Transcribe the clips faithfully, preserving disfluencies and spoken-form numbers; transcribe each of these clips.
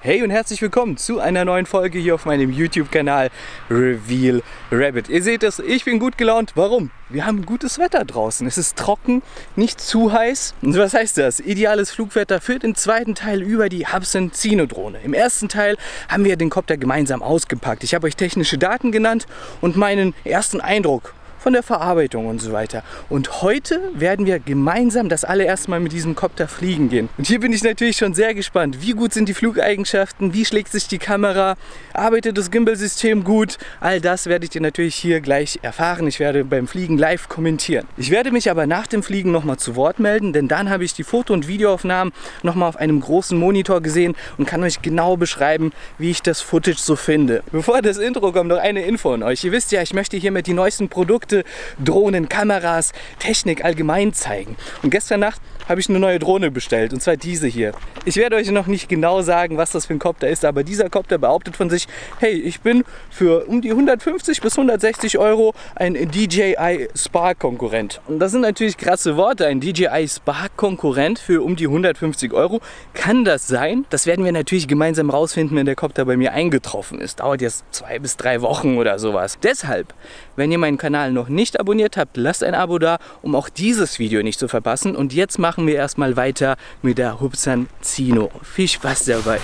Hey und herzlich willkommen zu einer neuen Folge hier auf meinem YouTube-Kanal Reveal Rabbit. Ihr seht es, ich bin gut gelaunt. Warum? Wir haben gutes Wetter draußen. Es ist trocken, nicht zu heiß. Und was heißt das? Ideales Flugwetter für den zweiten Teil über die Hubsan Zino-Drohne. Im ersten Teil haben wir den Copter gemeinsam ausgepackt. Ich habe euch technische Daten genannt und meinen ersten Eindruck von der Verarbeitung und so weiter. Und heute werden wir gemeinsam das allererste Mal mit diesem Copter fliegen gehen. Und hier bin ich natürlich schon sehr gespannt. Wie gut sind die Flugeigenschaften? Wie schlägt sich die Kamera? Arbeitet das Gimbal-System gut? All das werdet ihr natürlich hier gleich erfahren. Ich werde beim Fliegen live kommentieren. Ich werde mich aber nach dem Fliegen nochmal zu Wort melden, denn dann habe ich die Foto- und Videoaufnahmen nochmal auf einem großen Monitor gesehen und kann euch genau beschreiben, wie ich das Footage so finde. Bevor das Intro kommt, noch eine Info an euch. Ihr wisst ja, ich möchte hiermit die neuesten Produkte, Drohnen, Kameras, Technik allgemein zeigen. Und gestern Nacht habe ich eine neue Drohne bestellt, und zwar diese hier. Ich werde euch noch nicht genau sagen, was das für ein Copter ist, aber dieser Copter behauptet von sich, hey, ich bin für um die hundertfünfzig bis hundertsechzig Euro ein D J I Spark Konkurrent. Und das sind natürlich krasse Worte, ein D J I Spark Konkurrent für um die hundertfünfzig Euro. Kann das sein? Das werden wir natürlich gemeinsam rausfinden, wenn der Copter bei mir eingetroffen ist. Dauert jetzt zwei bis drei Wochen oder sowas. Deshalb, wenn ihr meinen Kanal noch nicht abonniert habt, lasst ein Abo da, um auch dieses Video nicht zu verpassen. Und jetzt machen wir erstmal weiter mit der Hubsan Zino. Viel Spaß dabei!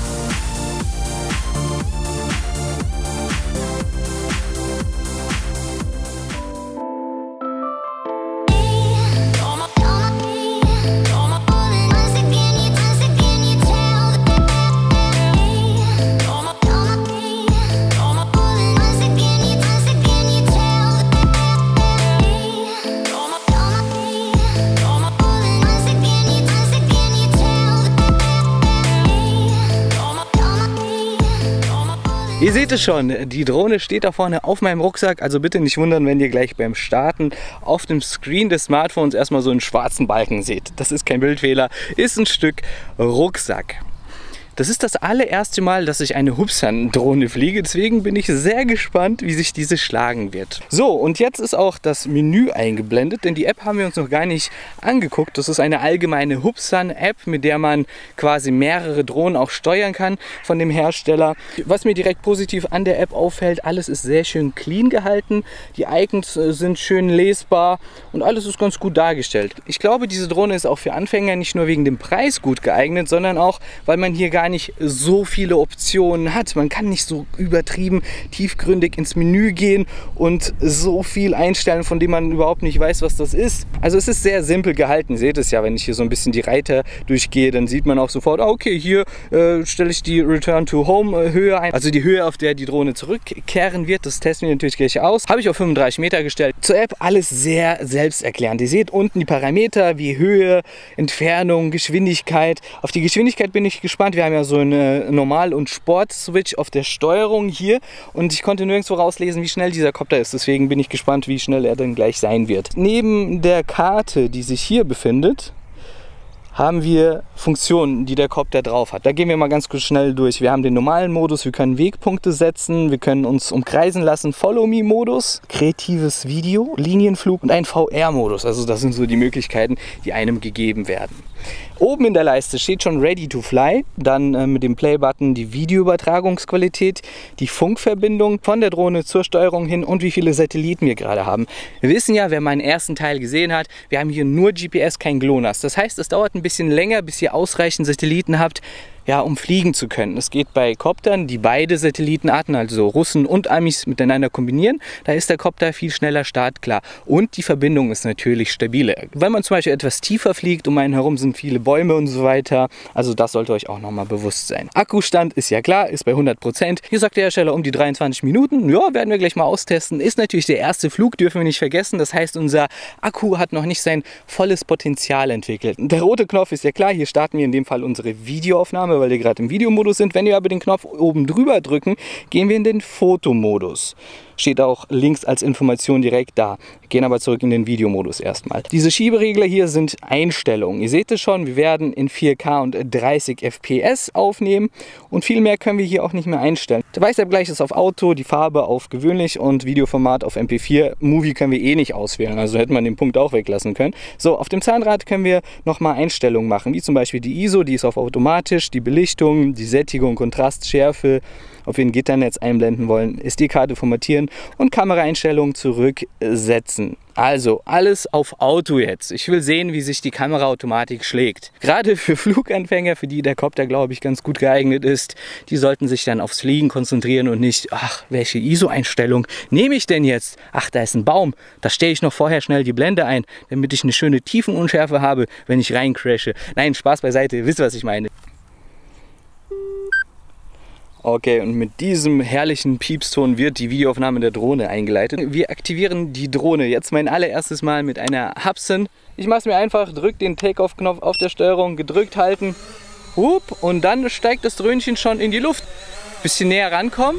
Ihr seht es schon, die Drohne steht da vorne auf meinem Rucksack, also bitte nicht wundern, wenn ihr gleich beim Starten auf dem Screen des Smartphones erstmal so einen schwarzen Balken seht. Das ist kein Bildfehler, ist ein Stück Rucksack. Das ist das allererste Mal, dass ich eine Hubsan-Drohne fliege, deswegen bin ich sehr gespannt, wie sich diese schlagen wird. So, und jetzt ist auch das Menü eingeblendet, denn die App haben wir uns noch gar nicht angeguckt. Das ist eine allgemeine Hubsan-App, mit der man quasi mehrere Drohnen auch steuern kann von dem Hersteller. Was mir direkt positiv an der App auffällt, alles ist sehr schön clean gehalten, die Icons sind schön lesbar und alles ist ganz gut dargestellt. Ich glaube, diese Drohne ist auch für Anfänger nicht nur wegen dem Preis gut geeignet, sondern auch, weil man hier gar nicht so viele Optionen hat. Man kann nicht so übertrieben tiefgründig ins Menü gehen und so viel einstellen, von dem man überhaupt nicht weiß, was das ist. Also es ist sehr simpel gehalten. Ihr seht es ja, wenn ich hier so ein bisschen die Reiter durchgehe, dann sieht man auch sofort, okay, hier äh, stelle ich die Return to Home äh, Höhe ein. Also die Höhe, auf der die Drohne zurückkehren wird. Das testen wir natürlich gleich aus. Habe ich auf fünfunddreißig Meter gestellt. Zur App alles sehr selbsterklärend. Ihr seht unten die Parameter wie Höhe, Entfernung, Geschwindigkeit. Auf die Geschwindigkeit bin ich gespannt. Wir haben ja so eine Normal- und Sport-Switch auf der Steuerung hier und ich konnte nirgendwo rauslesen, wie schnell dieser Copter ist. Deswegen bin ich gespannt, wie schnell er dann gleich sein wird. Neben der Karte, die sich hier befindet, haben wir Funktionen, die der Copter drauf hat. Da gehen wir mal ganz kurz schnell durch. Wir haben den normalen Modus, wir können Wegpunkte setzen, wir können uns umkreisen lassen, Follow-Me-Modus, kreatives Video, Linienflug und ein V R-Modus. Also das sind so die Möglichkeiten, die einem gegeben werden. Oben in der Leiste steht schon Ready to Fly, dann äh, mit dem Play-Button die Videoübertragungsqualität, die Funkverbindung von der Drohne zur Steuerung hin und wie viele Satelliten wir gerade haben. Wir wissen ja, wer meinen ersten Teil gesehen hat, wir haben hier nur G P S, kein GLONASS. Das heißt, es dauert ein bisschen länger, bis ihr ausreichend Satelliten habt, ja, um fliegen zu können. Es geht bei Coptern, die beide Satellitenarten, also Russen und Amis, miteinander kombinieren. Da ist der Copter viel schneller startklar. Und die Verbindung ist natürlich stabiler. Wenn man zum Beispiel etwas tiefer fliegt, um einen herum sind viele Bäume und so weiter. Also das sollte euch auch nochmal bewusst sein. Akkustand ist ja klar, ist bei hundert Prozent. Hier sagt der Hersteller um die dreiundzwanzig Minuten. Ja, werden wir gleich mal austesten. Ist natürlich der erste Flug, dürfen wir nicht vergessen. Das heißt, unser Akku hat noch nicht sein volles Potenzial entwickelt. Der rote Knopf ist ja klar. Hier starten wir in dem Fall unsere Videoaufnahme, weil wir gerade im Videomodus sind. Wenn wir aber den Knopf oben drüber drücken, gehen wir in den Fotomodus. Steht auch links als Information direkt da. Wir gehen aber zurück in den Videomodus erstmal. Diese Schieberegler hier sind Einstellungen. Ihr seht es schon, wir werden in vier K und dreißig F P S aufnehmen und viel mehr können wir hier auch nicht mehr einstellen. Der Weißabgleich ist auf Auto, die Farbe auf gewöhnlich und Videoformat auf M P vier. Movie können wir eh nicht auswählen, also hätte man den Punkt auch weglassen können. So, auf dem Zahnrad können wir nochmal Einstellungen machen, wie zum Beispiel die I S O, die ist auf automatisch, die Belichtung, die Sättigung, Kontrast, Schärfe, ob wir ein Gitternetz einblenden wollen, S D-Karte formatieren und Kameraeinstellungen zurücksetzen. Also alles auf Auto jetzt. Ich will sehen, wie sich die Kameraautomatik schlägt. Gerade für Fluganfänger, für die der Copter, glaube ich, ganz gut geeignet ist, die sollten sich dann aufs Fliegen konzentrieren und nicht, ach, welche I S O-Einstellung nehme ich denn jetzt? Ach, da ist ein Baum. Da stelle ich noch vorher schnell die Blende ein, damit ich eine schöne Tiefenunschärfe habe, wenn ich reincrashe. Nein, Spaß beiseite, ihr wisst, was ich meine. Okay, und mit diesem herrlichen Piepston wird die Videoaufnahme der Drohne eingeleitet. Wir aktivieren die Drohne jetzt mein allererstes Mal mit einer Hubsan. Ich mache es mir einfach, drücke den Take-Off-Knopf auf der Steuerung, gedrückt halten, hup, und dann steigt das Dröhnchen schon in die Luft. Bisschen näher rankommen.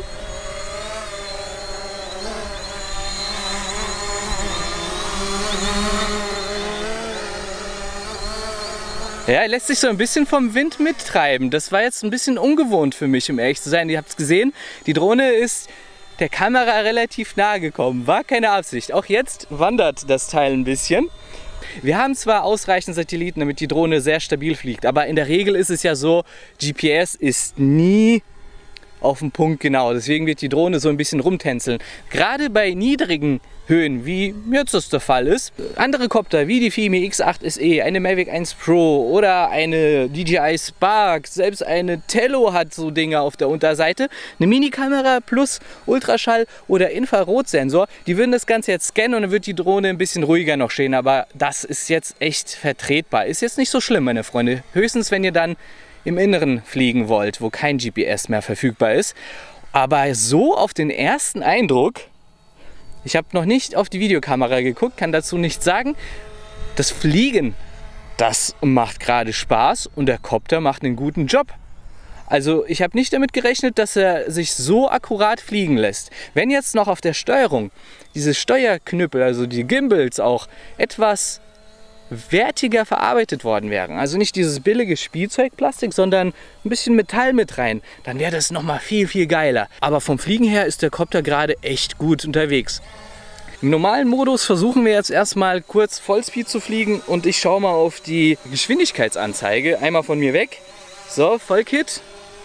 Ja, er lässt sich so ein bisschen vom Wind mittreiben. Das war jetzt ein bisschen ungewohnt für mich, um ehrlich zu sein. Ihr habt es gesehen, die Drohne ist der Kamera relativ nahe gekommen. War keine Absicht. Auch jetzt wandert das Teil ein bisschen. Wir haben zwar ausreichend Satelliten, damit die Drohne sehr stabil fliegt, aber in der Regel ist es ja so, G P S ist nie auf den Punkt genau. Deswegen wird die Drohne so ein bisschen rumtänzeln. Gerade bei niedrigen Höhen, wie jetzt das der Fall ist. Andere Copter wie die Fimi X acht S E, eine Mavic eins Pro oder eine D J I Spark, selbst eine Tello hat so Dinge auf der Unterseite. Eine Minikamera plus Ultraschall oder Infrarotsensor. Die würden das Ganze jetzt scannen und dann wird die Drohne ein bisschen ruhiger noch stehen. Aber das ist jetzt echt vertretbar. Ist jetzt nicht so schlimm, meine Freunde. Höchstens, wenn ihr dann im Inneren fliegen wollt, wo kein G P S mehr verfügbar ist. Aber so auf den ersten Eindruck, ich habe noch nicht auf die Videokamera geguckt, kann dazu nichts sagen. Das Fliegen, das macht gerade Spaß und der Copter macht einen guten Job. Also ich habe nicht damit gerechnet, dass er sich so akkurat fliegen lässt. Wenn jetzt noch auf der Steuerung diese Steuerknüppel, also die Gimbals auch etwas wertiger verarbeitet worden wären, also nicht dieses billige Spielzeugplastik, sondern ein bisschen Metall mit rein, dann wäre das nochmal viel, viel geiler. Aber vom Fliegen her ist der Copter gerade echt gut unterwegs. Im normalen Modus versuchen wir jetzt erstmal kurz Vollspeed zu fliegen und ich schaue mal auf die Geschwindigkeitsanzeige, einmal von mir weg. So, Vollkit.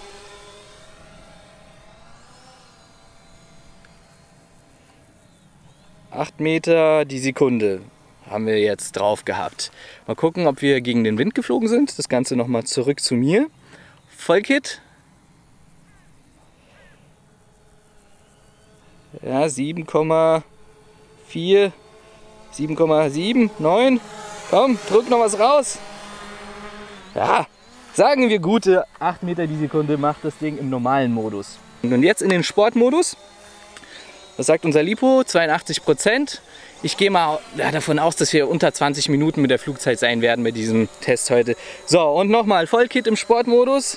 acht Meter die Sekunde haben wir jetzt drauf gehabt. Mal gucken, ob wir gegen den Wind geflogen sind. Das Ganze nochmal zurück zu mir. Vollkit. Ja, sieben Komma vier, sieben Komma sieben, neun. Komm, drück noch was raus. Ja, sagen wir gute acht Meter die Sekunde macht das Ding im normalen Modus. Und jetzt in den Sportmodus. Was sagt unser Lipo? zweiundachtzig Prozent. Ich gehe mal davon aus, dass wir unter zwanzig Minuten mit der Flugzeit sein werden bei diesem Test heute. So, und nochmal Vollkit im Sportmodus.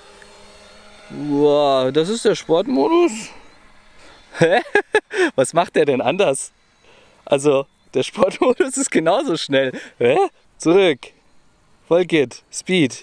Wow, das ist der Sportmodus. Hä? Was macht der denn anders? Also, der Sportmodus ist genauso schnell. Hä? Zurück. Vollkit. Speed.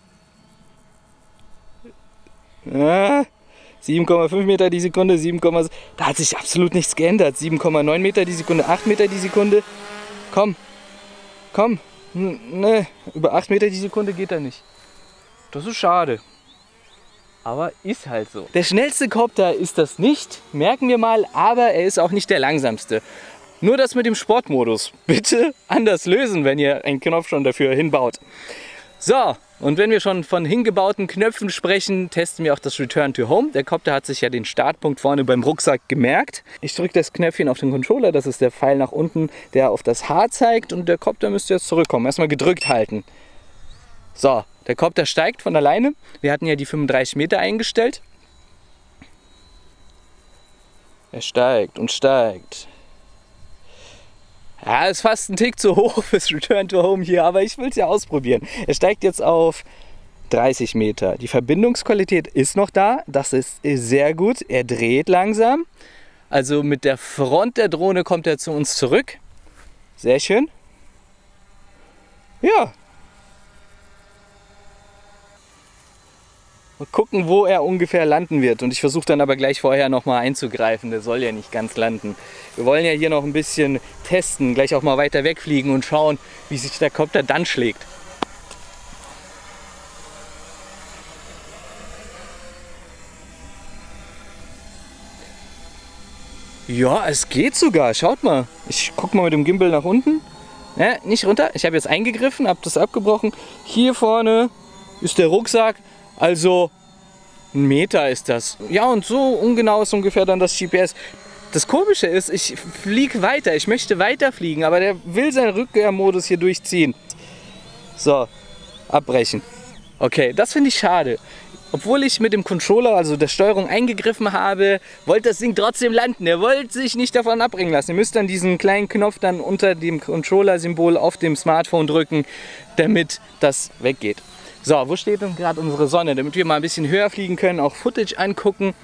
Ja. sieben Komma fünf Meter die Sekunde, sieben, da hat sich absolut nichts geändert. sieben Komma neun Meter die Sekunde, acht Meter die Sekunde. Komm, komm, ne, über acht Meter die Sekunde geht er nicht. Das ist schade. Aber ist halt so. Der schnellste Copter ist das nicht, merken wir mal, aber er ist auch nicht der langsamste. Nur das mit dem Sportmodus. Bitte anders lösen, wenn ihr einen Knopf schon dafür hinbaut. So. Und wenn wir schon von hingebauten Knöpfen sprechen, testen wir auch das Return to Home. Der Copter hat sich ja den Startpunkt vorne beim Rucksack gemerkt. Ich drücke das Knöpfchen auf den Controller, das ist der Pfeil nach unten, der auf das H zeigt und der Copter müsste jetzt zurückkommen. Erstmal gedrückt halten. So, der Copter steigt von alleine. Wir hatten ja die fünfunddreißig Meter eingestellt. Er steigt und steigt. Ja, ist fast ein Tick zu hoch fürs Return to Home hier, aber ich will es ja ausprobieren. Er steigt jetzt auf dreißig Meter. Die Verbindungsqualität ist noch da, das ist sehr gut. Er dreht langsam. Also mit der Front der Drohne kommt er zu uns zurück. Sehr schön. Ja. Mal gucken, wo er ungefähr landen wird. Und ich versuche dann aber gleich vorher nochmal einzugreifen. Der soll ja nicht ganz landen. Wir wollen ja hier noch ein bisschen testen, gleich auch mal weiter wegfliegen und schauen, wie sich der Kopter dann schlägt. Ja, es geht sogar. Schaut mal. Ich gucke mal mit dem Gimbal nach unten. Ja, nicht runter. Ich habe jetzt eingegriffen, habe das abgebrochen. Hier vorne ist der Rucksack. Also ein Meter ist das. Ja, und so ungenau ist ungefähr dann das G P S. Das Komische ist, ich fliege weiter. Ich möchte weiterfliegen, aber der will seinen Rückkehrmodus hier durchziehen. So, abbrechen. Okay, das finde ich schade. Obwohl ich mit dem Controller, also der Steuerung, eingegriffen habe, wollte das Ding trotzdem landen. Er wollte sich nicht davon abbringen lassen. Ihr müsst dann diesen kleinen Knopf dann unter dem Controller-Symbol auf dem Smartphone drücken, damit das weggeht. So, wo steht denn gerade unsere Sonne? Damit wir mal ein bisschen höher fliegen können, auch Footage angucken.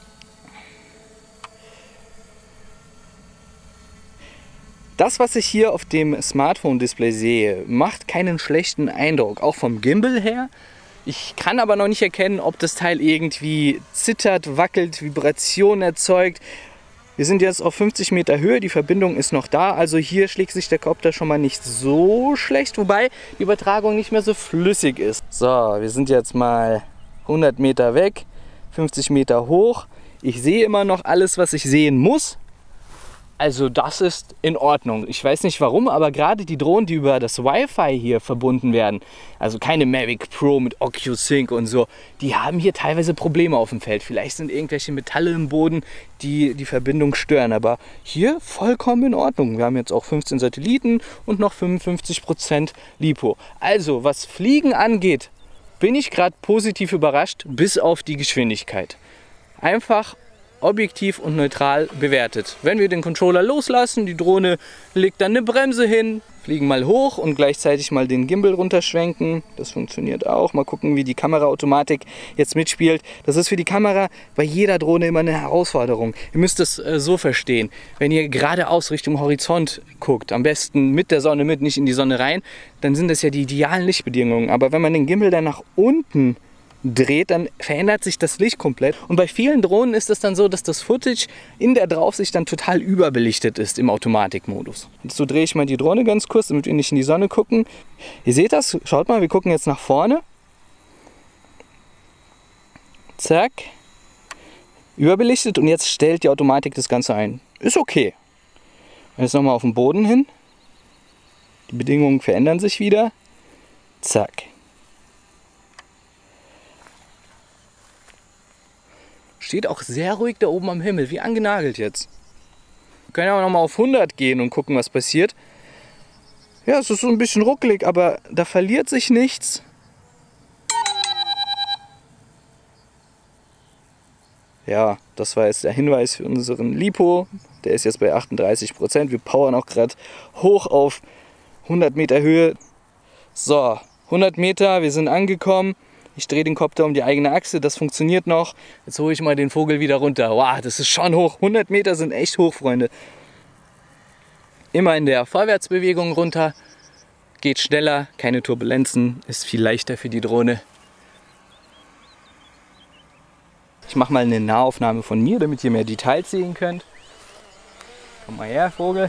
Das, was ich hier auf dem Smartphone-Display sehe, macht keinen schlechten Eindruck, auch vom Gimbal her. Ich kann aber noch nicht erkennen, ob das Teil irgendwie zittert, wackelt, Vibrationen erzeugt. Wir sind jetzt auf fünfzig Meter Höhe, die Verbindung ist noch da, also hier schlägt sich der Kopter schon mal nicht so schlecht, wobei die Übertragung nicht mehr so flüssig ist. So, wir sind jetzt mal hundert Meter weg, fünfzig Meter hoch. Ich sehe immer noch alles, was ich sehen muss. Also das ist in Ordnung. Ich weiß nicht warum, aber gerade die Drohnen, die über das Wi-Fi hier verbunden werden, also keine Mavic Pro mit OcuSync und so, die haben hier teilweise Probleme auf dem Feld. Vielleicht sind irgendwelche Metalle im Boden, die die Verbindung stören, aber hier vollkommen in Ordnung. Wir haben jetzt auch fünfzehn Satelliten und noch fünfundfünfzig Prozent LiPo. Also was Fliegen angeht, bin ich gerade positiv überrascht, bis auf die Geschwindigkeit. Einfach objektiv und neutral bewertet. Wenn wir den Controller loslassen, die Drohne legt dann eine Bremse hin, fliegen mal hoch und gleichzeitig mal den Gimbal runterschwenken. Das funktioniert auch. Mal gucken, wie die Kameraautomatik jetzt mitspielt. Das ist für die Kamera bei jeder Drohne immer eine Herausforderung. Ihr müsst es äh, so verstehen. Wenn ihr geradeaus Richtung Horizont guckt, am besten mit der Sonne mit, nicht in die Sonne rein, dann sind das ja die idealen Lichtbedingungen. Aber wenn man den Gimbal dann nach unten dreht, dann verändert sich das Licht komplett. Und bei vielen Drohnen ist es dann so, dass das Footage in der Draufsicht dann total überbelichtet ist im Automatikmodus. Und so drehe ich mal die Drohne ganz kurz, damit wir nicht in die Sonne gucken. Ihr seht das, schaut mal, wir gucken jetzt nach vorne. Zack. Überbelichtet und jetzt stellt die Automatik das Ganze ein. Ist okay. Jetzt nochmal auf den Boden hin. Die Bedingungen verändern sich wieder. Zack. Steht auch sehr ruhig da oben am Himmel, wie angenagelt jetzt. Wir können ja auch noch mal auf hundert gehen und gucken, was passiert. Ja, es ist so ein bisschen ruckelig, aber da verliert sich nichts. Ja, das war jetzt der Hinweis für unseren LiPo. Der ist jetzt bei achtunddreißig Prozent. Wir powern auch gerade hoch auf hundert Meter Höhe. So, hundert Meter, wir sind angekommen. Ich drehe den Kopter um die eigene Achse, das funktioniert noch. Jetzt hole ich mal den Vogel wieder runter. Wow, das ist schon hoch. hundert Meter sind echt hoch, Freunde. Immer in der Vorwärtsbewegung runter. Geht schneller, keine Turbulenzen, ist viel leichter für die Drohne. Ich mache mal eine Nahaufnahme von mir, damit ihr mehr Details sehen könnt. Komm mal her, Vogel.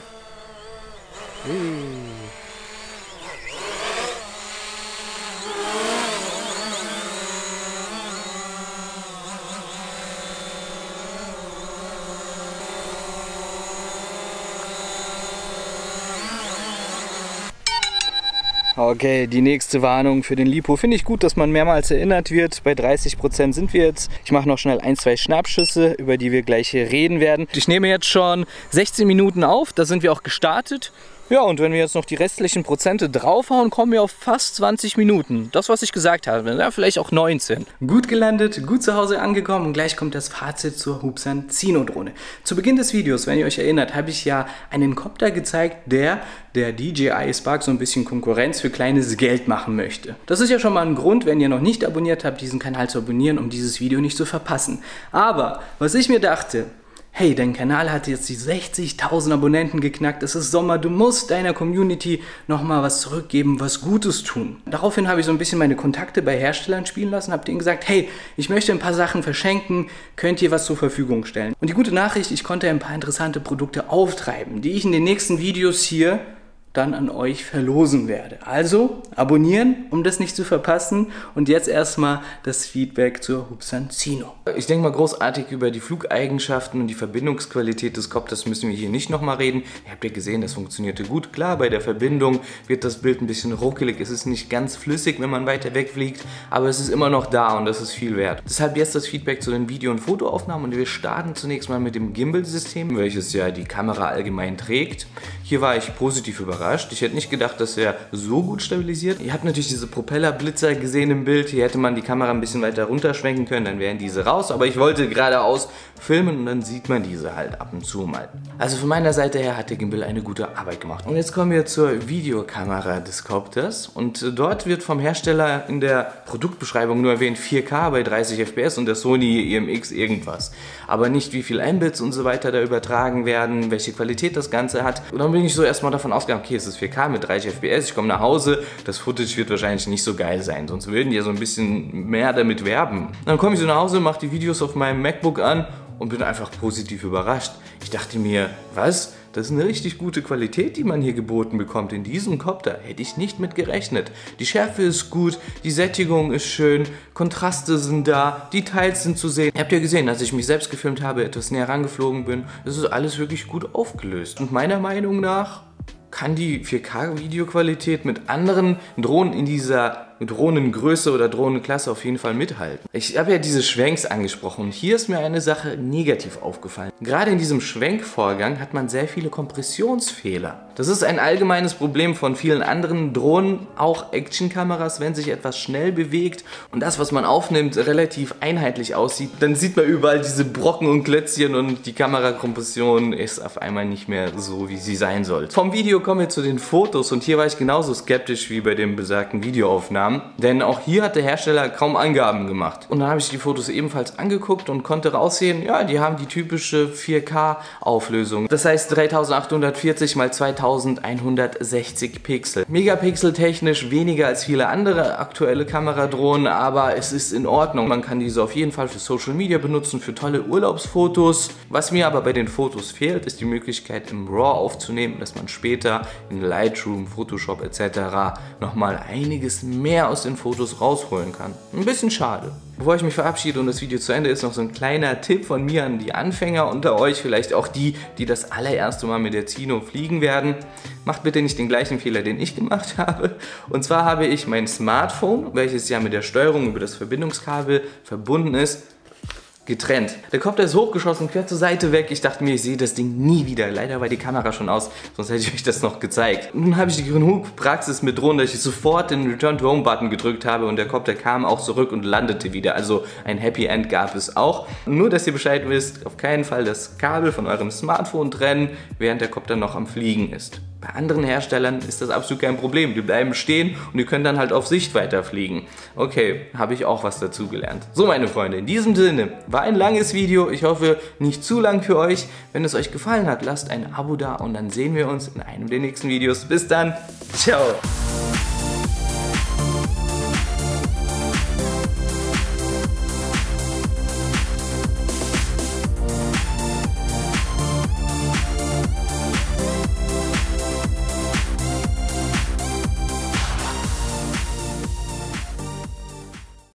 Okay, die nächste Warnung für den LiPo. Finde ich gut, dass man mehrmals erinnert wird. Bei dreißig Prozent sind wir jetzt. Ich mache noch schnell ein, zwei Schnappschüsse, über die wir gleich reden werden. Ich nehme jetzt schon sechzehn Minuten auf, da sind wir auch gestartet. Ja, und wenn wir jetzt noch die restlichen Prozente draufhauen, kommen wir auf fast zwanzig Minuten. Das, was ich gesagt habe, ja, vielleicht auch neunzehn. Gut gelandet, gut zu Hause angekommen und gleich kommt das Fazit zur Hubsan Zino-Drohne. Zu Beginn des Videos, wenn ihr euch erinnert, habe ich ja einen Kopter gezeigt, der der D J I Spark so ein bisschen Konkurrenz für kleines Geld machen möchte. Das ist ja schon mal ein Grund, wenn ihr noch nicht abonniert habt, diesen Kanal zu abonnieren, um dieses Video nicht zu verpassen. Aber was ich mir dachte, Hey, dein Kanal hat jetzt die sechzigtausend Abonnenten geknackt, es ist Sommer, du musst deiner Community nochmal was zurückgeben, was Gutes tun. Daraufhin habe ich so ein bisschen meine Kontakte bei Herstellern spielen lassen, habe denen gesagt, hey, ich möchte ein paar Sachen verschenken, könnt ihr was zur Verfügung stellen? Und die gute Nachricht, ich konnte ein paar interessante Produkte auftreiben, die ich in den nächsten Videos hier dann an euch verlosen werde. Also abonnieren, um das nicht zu verpassen. Und jetzt erstmal das Feedback zur Hubsanzino. Ich denke mal, großartig über die Flugeigenschaften und die Verbindungsqualität des Kopters müssen wir hier nicht nochmal reden. Ihr habt ja gesehen, das funktionierte gut. Klar, bei der Verbindung wird das Bild ein bisschen ruckelig. Es ist nicht ganz flüssig, wenn man weiter wegfliegt, aber es ist immer noch da und das ist viel wert. Deshalb jetzt das Feedback zu den Video- und Fotoaufnahmen und wir starten zunächst mal mit dem Gimbal-System, welches ja die Kamera allgemein trägt. Hier war ich positiv überrascht. Ich hätte nicht gedacht, dass er so gut stabilisiert. Ihr habt natürlich diese Propellerblitzer gesehen im Bild. Hier hätte man die Kamera ein bisschen weiter runterschwenken können, dann wären diese raus. Aber ich wollte geradeaus filmen und dann sieht man diese halt ab und zu mal. Also von meiner Seite her hat der Gimbal eine gute Arbeit gemacht. Und jetzt kommen wir zur Videokamera des Kopters. Und dort wird vom Hersteller in der Produktbeschreibung nur erwähnt vier K bei dreißig F P S und der Sony I M X irgendwas. Aber nicht wie viel Mbits und so weiter da übertragen werden, welche Qualität das Ganze hat. Und dann bin ich so erstmal davon ausgegangen, okay, es ist vier K mit dreißig F P S, ich komme nach Hause, das Footage wird wahrscheinlich nicht so geil sein, sonst würden die ja so ein bisschen mehr damit werben. Dann komme ich so nach Hause, mache die Videos auf meinem MacBook an und bin einfach positiv überrascht. Ich dachte mir, was? Das ist eine richtig gute Qualität, die man hier geboten bekommt. In diesem Kopter hätte ich nicht mit gerechnet. Die Schärfe ist gut, die Sättigung ist schön, Kontraste sind da, Details sind zu sehen. Ihr habt ja gesehen, als ich mich selbst gefilmt habe, etwas näher rangeflogen bin, das ist alles wirklich gut aufgelöst. Und meiner Meinung nach kann die vier K Videoqualität mit anderen Drohnen in dieser Drohnengröße oder Drohnenklasse auf jeden Fall mithalten. Ich habe ja diese Schwenks angesprochen und hier ist mir eine Sache negativ aufgefallen. Gerade in diesem Schwenkvorgang hat man sehr viele Kompressionsfehler. Das ist ein allgemeines Problem von vielen anderen Drohnen, auch Actionkameras, wenn sich etwas schnell bewegt und das, was man aufnimmt, relativ einheitlich aussieht, dann sieht man überall diese Brocken und Klötzchen und die Kamerakompression ist auf einmal nicht mehr so, wie sie sein sollte. Vom Video kommen wir zu den Fotos und hier war ich genauso skeptisch wie bei den besagten Videoaufnahmen. Denn auch hier hat der Hersteller kaum Angaben gemacht. Und dann habe ich die Fotos ebenfalls angeguckt und konnte raussehen, ja, die haben die typische vier K Auflösung. Das heißt dreitausendachthundertvierzig mal zweitausendeinhundertsechzig Pixel. Megapixel technisch weniger als viele andere aktuelle Kameradrohnen, aber es ist in Ordnung. Man kann diese auf jeden Fall für Social Media benutzen, für tolle Urlaubsfotos. Was mir aber bei den Fotos fehlt, ist die Möglichkeit im RAW aufzunehmen, dass man später in Lightroom, Photoshop et cetera nochmal einiges mehr aus den Fotos rausholen kann. Ein bisschen schade. Bevor ich mich verabschiede und das Video zu Ende ist, noch so ein kleiner Tipp von mir an die Anfänger unter euch, vielleicht auch die, die das allererste Mal mit der Zino fliegen werden. Macht bitte nicht den gleichen Fehler, den ich gemacht habe. Und zwar habe ich mein Smartphone, welches ja mit der Steuerung über das Verbindungskabel verbunden ist, getrennt. Der Kopter ist hochgeschossen, quer zur Seite weg. Ich dachte mir, ich sehe das Ding nie wieder. Leider war die Kamera schon aus, sonst hätte ich euch das noch gezeigt. Nun habe ich die genug Praxis mit Drohnen, dass ich sofort den Return-to-Home-Button gedrückt habe und der Kopter kam auch zurück und landete wieder. Also ein Happy End gab es auch. Nur, dass ihr Bescheid wisst, auf keinen Fall das Kabel von eurem Smartphone trennen, während der Kopter noch am Fliegen ist. Bei anderen Herstellern ist das absolut kein Problem. Die bleiben stehen und die können dann halt auf Sicht weiterfliegen. Okay, habe ich auch was dazu gelernt. So, meine Freunde, in diesem Sinne, war ein langes Video. Ich hoffe, nicht zu lang für euch. Wenn es euch gefallen hat, lasst ein Abo da und dann sehen wir uns in einem der nächsten Videos. Bis dann, ciao!